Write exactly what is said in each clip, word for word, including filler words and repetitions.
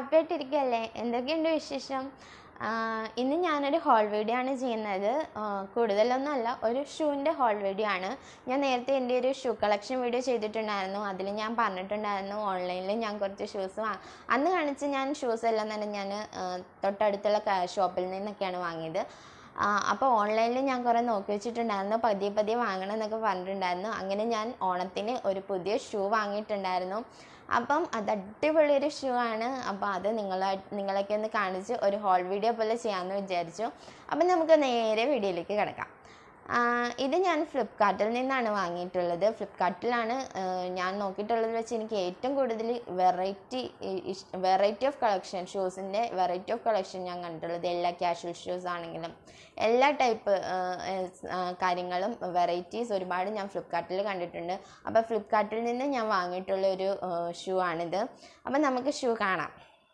Happy ആയിട്ടിരിക്കുകയല്ലേ? എന്തൊക്കെയുണ്ട് വിശേഷം? ഇന്ന് ഞാനൊരു ഹോൾ വീഡിയോ ആണ് ചെയ്യുന്നത്. കൂടുതലൊന്നുമല്ല, ഒരു ഷൂവിൻ്റെ ഹോൾ വീഡിയോ ആണ്. ഞാൻ നേരത്തെ എൻ്റെ ഒരു ഷൂ കളക്ഷൻ വീഡിയോ ചെയ്തിട്ടുണ്ടായിരുന്നു. അതിൽ ഞാൻ പറഞ്ഞിട്ടുണ്ടായിരുന്നു ഓൺലൈനിൽ ഞാൻ കുറച്ച് ഷൂസ് വാ അന്ന് കാണിച്ച് ഞാൻ ഷൂസ് എല്ലാം തന്നെ ഞാൻ തൊട്ടടുത്തുള്ള ഷോപ്പിൽ നിന്നൊക്കെയാണ് വാങ്ങിയത്. അപ്പോൾ ഓൺലൈനിൽ ഞാൻ കുറേ നോക്കി വെച്ചിട്ടുണ്ടായിരുന്നു, പതിയെ പതിയെ വാങ്ങണം എന്നൊക്കെ പറഞ്ഞിട്ടുണ്ടായിരുന്നു. അങ്ങനെ ഞാൻ ഓണത്തിന് ഒരു പുതിയ ഷൂ വാങ്ങിയിട്ടുണ്ടായിരുന്നു. അപ്പം അത് അടിപൊളിയൊരു ഷൂ ആണ്. അപ്പോൾ അത് നിങ്ങളെ നിങ്ങളൊക്കെ ഒന്ന് കാണിച്ച് ഒരു ഹോൾ വീഡിയോ പോലെ ചെയ്യാമെന്ന് വിചാരിച്ചു. അപ്പം നമുക്ക് നേരെ വീഡിയോയിലേക്ക് കിടക്കാം. ഇത് ഞാൻ ഫ്ലിപ്കാർട്ടിൽ നിന്നാണ് വാങ്ങിയിട്ടുള്ളത്. ഫ്ലിപ്കാർട്ടിലാണ് ഞാൻ നോക്കിയിട്ടുള്ളത് വെച്ച് എനിക്ക് ഏറ്റവും കൂടുതൽ വെറൈറ്റി വെറൈറ്റി ഓഫ് കളക്ഷൻ, ഷൂസിൻ്റെ വെറൈറ്റി ഓഫ് കളക്ഷൻ ഞാൻ കണ്ടിട്ടുള്ളത്. എല്ലാ കാഷ്വൽ ഷൂസ് ആണെങ്കിലും എല്ലാ ടൈപ്പ് കാര്യങ്ങളും വെറൈറ്റീസ് ഒരുപാട് ഞാൻ ഫ്ലിപ്കാർട്ടിൽ കണ്ടിട്ടുണ്ട്. അപ്പോൾ ഫ്ലിപ്കാർട്ടിൽ നിന്ന് ഞാൻ വാങ്ങിയിട്ടുള്ള ഒരു ഷൂ ആണിത്. അപ്പം നമുക്ക് ഷൂ കാണാം.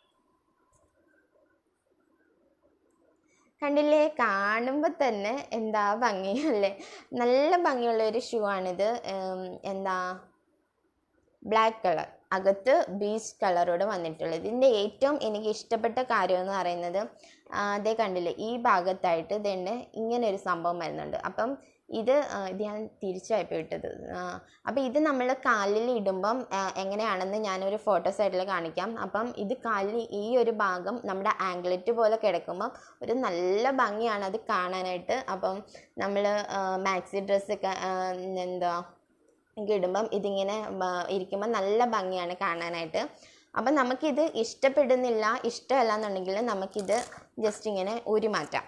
കണ്ടില്ലേ, കാണുമ്പോൾ തന്നെ എന്താ ഭംഗിയല്ലേ, നല്ല ഭംഗിയുള്ള ഒരു ഷൂ ആണിത്. എന്താ ബ്ലാക്ക് കളർ, അകത്ത് ബീച്ച് കളറോട് വന്നിട്ടുള്ളത്. ഇതിൻ്റെ ഏറ്റവും എനിക്ക് ഇഷ്ടപ്പെട്ട കാര്യം എന്ന് പറയുന്നത് അതേ കണ്ടില്ലേ, ഈ ഭാഗത്തായിട്ട് ഇതേണ്ട ഇങ്ങനെ ഒരു സംഭവം വരുന്നുണ്ട്. അപ്പം ഇത് ഇത് ഞാൻ തിരിച്ചായിപ്പോൾ ഇട്ടത്. അപ്പം ഇത് നമ്മൾ കാലിൽ ഇടുമ്പം എങ്ങനെയാണെന്ന് ഞാനൊരു ഫോട്ടോ സൈഡിൽ കാണിക്കാം. അപ്പം ഇത് കാലിൽ ഈ ഒരു ഭാഗം നമ്മുടെ ആംഗ്ലറ്റ് പോലെ കിടക്കുമ്പം ഒരു നല്ല ഭംഗിയാണ് അത് കാണാനായിട്ട്. അപ്പം നമ്മൾ മാക്സി ഡ്രസ്സൊക്കെ എന്താ ഇടുമ്പം ഇതിങ്ങനെ ഇരിക്കുമ്പോൾ നല്ല ഭംഗിയാണ് കാണാനായിട്ട്. അപ്പം നമുക്കിത് ഇഷ്ടപ്പെടുന്നില്ല, ഇഷ്ടമല്ല എന്നുണ്ടെങ്കിൽ നമുക്കിത് ജസ്റ്റ് ഇങ്ങനെ ഊരി മാറ്റാം.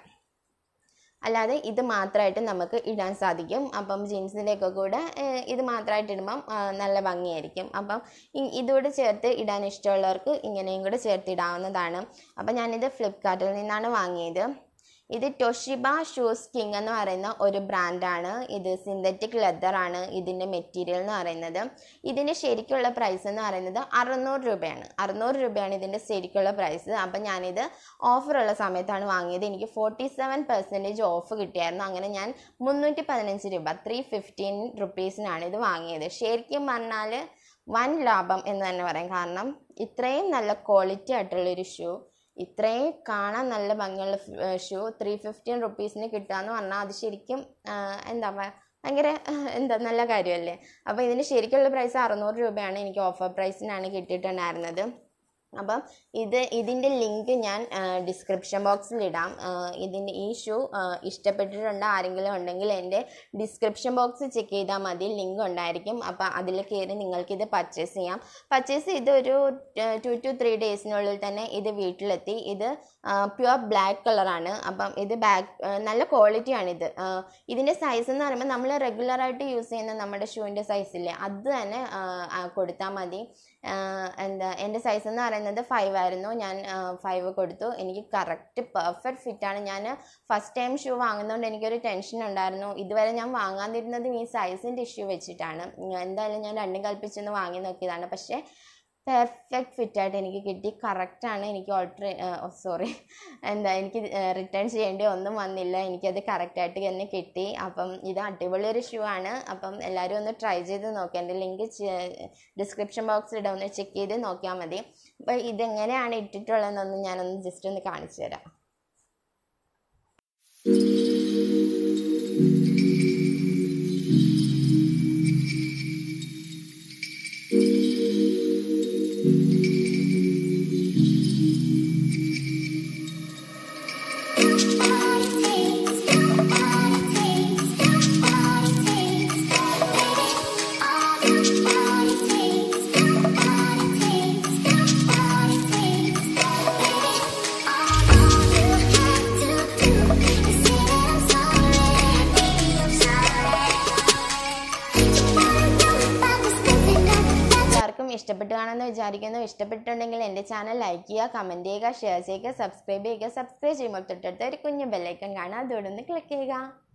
അല്ലാതെ ഇത് മാത്രമായിട്ട് നമുക്ക് ഇടാൻ സാധിക്കും. അപ്പം ജീൻസിൻ്റെയൊക്കെ കൂടെ ഇത് മാത്രമായിട്ട് ഇടുമ്പം നല്ല ഭംഗിയായിരിക്കും. അപ്പം ഇതോട് ചേർത്ത് ഇടാൻ ഇഷ്ടമുള്ളവർക്ക് ഇങ്ങനെയും കൂടെ ചേർത്ത് ഇടാവുന്നതാണ്. അപ്പം ഞാനിത് ഫ്ലിപ്കാർട്ടിൽ നിന്നാണ് വാങ്ങിയത്. ഇത് ടൊഷിബ ഷൂസ് കിങ് എന്ന് പറയുന്ന ഒരു ബ്രാൻഡാണ്. ഇത് സിന്തറ്റിക് ലെതറാണ് ഇതിൻ്റെ മെറ്റീരിയൽ എന്ന് പറയുന്നത്. ഇതിൻ്റെ ശരിക്കുള്ള പ്രൈസ് എന്ന് പറയുന്നത് അറുന്നൂറ് രൂപയാണ്. അറുന്നൂറ് രൂപയാണ് ഇതിൻ്റെ ശരിക്കുള്ള പ്രൈസ്. അപ്പം ഞാനിത് ഓഫറുള്ള സമയത്താണ് വാങ്ങിയത്. എനിക്ക് ഫോർട്ടി സെവൻ പെർസെൻറ്റേജ് ഓഫ് കിട്ടിയായിരുന്നു. അങ്ങനെ ഞാൻ മുന്നൂറ്റി പതിനഞ്ച് രൂപ ത്രീ ഫിഫ്റ്റീൻ റുപ്പീസിനാണ് ഇത് വാങ്ങിയത്. ശരിക്കും പറഞ്ഞാൽ വൻ ലാഭം എന്ന് തന്നെ പറയാം. കാരണം ഇത്രയും നല്ല ക്വാളിറ്റി ആയിട്ടുള്ളൊരു ഷൂ, ഇത്രയും കാണാൻ നല്ല ഭംഗിയുള്ള ഷൂ ത്രീ ഫിഫ്റ്റീൻ റുപ്പീസിന് കിട്ടുകയെന്ന് പറഞ്ഞാൽ അത് ശരിക്കും എന്താ ഭയങ്കര എന്താ നല്ല കാര്യമല്ലേ. അപ്പോൾ ഇതിന് ശരിക്കുള്ള പ്രൈസ് അറുന്നൂറ് രൂപയാണ്. എനിക്ക് ഓഫർ പ്രൈസിനാണ് കിട്ടിയിട്ടുണ്ടായിരുന്നത്. അപ്പം ഇത് ഇതിൻ്റെ ലിങ്ക് ഞാൻ ഡിസ്ക്രിപ്ഷൻ ബോക്സിൽ ഇടാം. ഇതിൻ്റെ ഈ ഷൂ ഇഷ്ടപ്പെട്ടിട്ടുണ്ട് ആരെങ്കിലും ഉണ്ടെങ്കിൽ എൻ്റെ ഡിസ്ക്രിപ്ഷൻ ബോക്സ് ചെക്ക് ചെയ്താൽ മതി, ലിങ്ക് ഉണ്ടായിരിക്കും. അപ്പം അതിൽ കയറി നിങ്ങൾക്കിത് പർച്ചേസ് ചെയ്യാം. പർച്ചേസ് ചെയ്ത് ഒരു ടു ടു ത്രീ ഡേയ്സിനുള്ളിൽ തന്നെ ഇത് വീട്ടിലെത്തി. ഇത് പ്യുവർ ബ്ലാക്ക് കളറാണ്. അപ്പം ഇത് ബാക്ക് നല്ല ക്വാളിറ്റിയാണിത്. ഇതിൻ്റെ സൈസ് എന്ന് പറയുമ്പോൾ നമ്മൾ റെഗുലറായിട്ട് യൂസ് ചെയ്യുന്ന നമ്മുടെ ഷൂവിൻ്റെ സൈസില്ലേ, അത് തന്നെ കൊടുത്താൽ മതി. എന്താ എൻ്റെ സൈസ് എന്ന് പറയുന്നത് ഫൈവ് ആയിരുന്നു. ഞാൻ ഫൈവ് കൊടുത്തു. എനിക്ക് കറക്റ്റ് പെർഫെക്റ്റ് ഫിറ്റാണ്. ഞാൻ ഫസ്റ്റ് ടൈം ഷൂ വാങ്ങുന്നതുകൊണ്ട് എനിക്കൊരു ടെൻഷൻ ഉണ്ടായിരുന്നു. ഇതുവരെ ഞാൻ വാങ്ങാതിരുന്നതും ഈ സൈസിൻ്റെ ഇഷ്യൂ വെച്ചിട്ടാണ്. എന്തായാലും ഞാൻ രണ്ടും കൽപ്പിച്ചൊന്ന് വാങ്ങി നോക്കിയതാണ്. പക്ഷേ പെർഫെക്റ്റ് ഫിറ്റായിട്ട് എനിക്ക് കിട്ടി. കറക്റ്റാണ്. എനിക്ക് ഓൾട്ടർ സോറി എന്താ എനിക്ക് റിട്ടേൺ ചെയ്യേണ്ടി ഒന്നും വന്നില്ല. എനിക്കത് കറക്റ്റായിട്ട് തന്നെ കിട്ടി. അപ്പം ഇത് അടിപൊളിയൊരു ഷൂ ആണ്. അപ്പം എല്ലാവരും ഒന്ന് ട്രൈ ചെയ്ത് നോക്കാം. എൻ്റെ ലിങ്ക് ഡിസ്ക്രിപ്ഷൻ ബോക്സിൽ ഇടാം, ഒന്ന് ചെക്ക് ചെയ്ത് നോക്കിയാൽ മതി. അപ്പോൾ ഇതെങ്ങനെയാണ് ഇട്ടിട്ടുള്ളതെന്നൊന്ന് ഞാനൊന്ന് ജസ്റ്റ് ഒന്ന് കാണിച്ചു തരാം. ഇഷ്ടപ്പെട്ടു കാണുമെന്ന് വിചാരിക്കുന്നു. ഇഷ്ടപ്പെട്ടിട്ടുണ്ടെങ്കിൽ എൻ്റെ ചാനൽ ലൈക്ക് ചെയ്യുക, കമൻറ്റ് ചെയ്യുക, ഷെയർ ചെയ്യുക, സബ്സ്ക്രൈബ് ചെയ്യുക. സബ്സ്ക്രൈബ് ചെയ്യുമ്പോൾ തൊട്ടടുത്ത് ഒരു കുഞ്ഞു ബെല്ലൈക്കൺ കാണാം, അതോടൊന്ന് ക്ലിക്ക് ചെയ്യുക.